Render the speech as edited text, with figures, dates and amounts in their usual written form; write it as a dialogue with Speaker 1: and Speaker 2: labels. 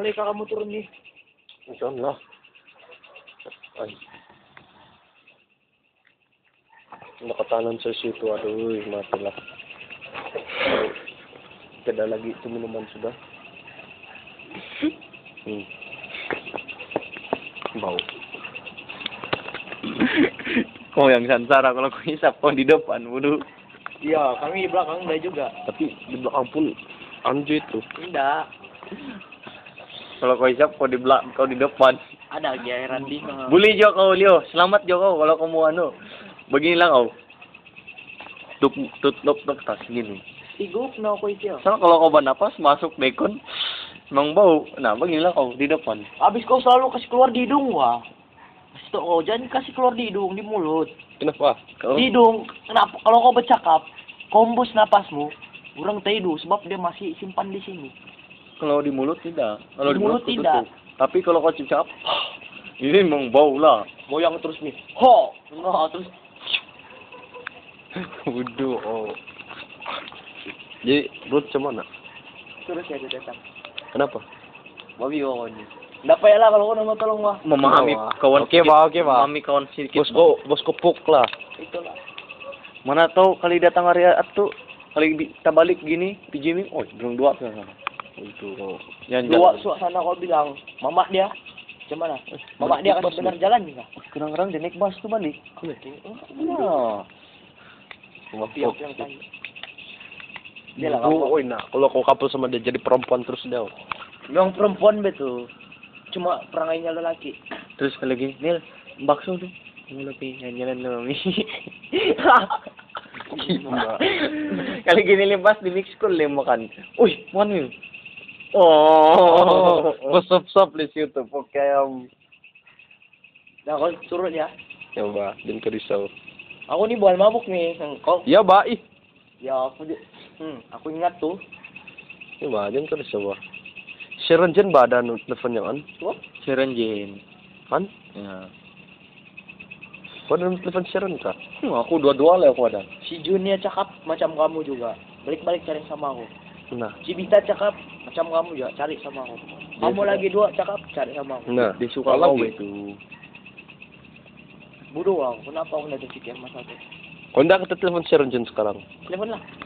Speaker 1: kali kamu turun nih.
Speaker 2: Diyan lah. Ay. Nakatanan sa situ, aduh, mati lah. Tidak lagi itu minuman sudah. Bau.
Speaker 3: Kau yang sansara kalau kau hisap kau di depan, waduh.
Speaker 1: Iya, kami di belakang udah juga.
Speaker 2: Tapi di belakang pun anjir itu.
Speaker 1: Tidak.
Speaker 3: Kalau kau hisap kau kau di depan.
Speaker 1: Ada gairan di.
Speaker 3: Boleh jo kau Leo, selamat jo kau kalau kamu beginilah kau. Tuk tas gini.
Speaker 1: Igup na ako itu.
Speaker 3: Sama kalau kau bernapas masuk dekon, emang bau. Nah beginilah kau di depan.
Speaker 1: Abis kau selalu kasih keluar di hidung wah. Kasih tau kau jangan kasih keluar di hidung, di mulut.
Speaker 2: Kenapa?
Speaker 1: Di hidung. Kenapa? Kalau kau bercakap, kombus napasmu, kurang tedu sebab dia masih simpan di sini.
Speaker 3: Kalau di mulut tidak. Kalau
Speaker 1: Di mulut tidak.
Speaker 3: Tapi kalau kau cicap, ini emang bau lah.
Speaker 1: Goyang terus nih. Ho, nah, terus.
Speaker 3: Waduh, oh.
Speaker 2: Jadi Ruth cuman nak?
Speaker 1: Terus ya dia datang.
Speaker 2: Kenapa?
Speaker 1: Babi kau ni. Nggak payah lah kalau kau nama tolong wah.
Speaker 3: Memahami kawan
Speaker 2: Oke, Pak.
Speaker 3: memahami kawan sedikit.
Speaker 2: Bosku puk lah.
Speaker 1: Itulah.
Speaker 3: Mana tahu kali datang hari itu kali kita balik gini pijimi, oh belum dua kan. Itu.
Speaker 1: Dua suasana kau bilang, mamak dia. Macam mana? Mamak dia kasih benar jalan juga.
Speaker 3: Kadang-kadang dia naik bus tuh balik.
Speaker 1: Nah. Yang tanya. Dia lah
Speaker 2: Oh, nak. Kalau kau couple sama dia jadi perempuan terus dia.
Speaker 1: Memang perempuan betul. Cuma perangainya lelaki.
Speaker 3: Terus kalau gini, Nil, bakso tuh. Lebih jalan Mami. Kali gini limpas di mix school makan. Uy, mana? Oh,
Speaker 2: Besop-sop di situ pokoknya.
Speaker 1: Nah, kau turun ya.
Speaker 2: Coba, jangan kau risau.
Speaker 1: Aku nih bukan mabuk nih. Kau?
Speaker 2: Ya, baik.
Speaker 1: Ya, aku ingat tuh.
Speaker 2: Coba, jangan kau risau. Sharon Jen badan teleponnya kan?
Speaker 1: Tuh?
Speaker 3: Serenjen.
Speaker 2: Kan?
Speaker 3: Ya.
Speaker 2: Kau ada telepon Sharon kah?
Speaker 3: Aku dua-dua lah aku ada.
Speaker 1: Si Junia cakap macam kamu juga. Balik-balik cari sama aku.
Speaker 2: Nah.
Speaker 1: Si Bita cakap macam kamu juga cari sama aku. Kamu lagi dua cakap cari sama aku.
Speaker 2: Nah,
Speaker 3: Dia suka
Speaker 2: lagi
Speaker 3: kau itu.
Speaker 1: Bodoh aku. Kenapa aku nggak terpikir masa itu?
Speaker 2: Kau ndak kita telepon Sharon Jen sekarang?
Speaker 1: Telepon lah.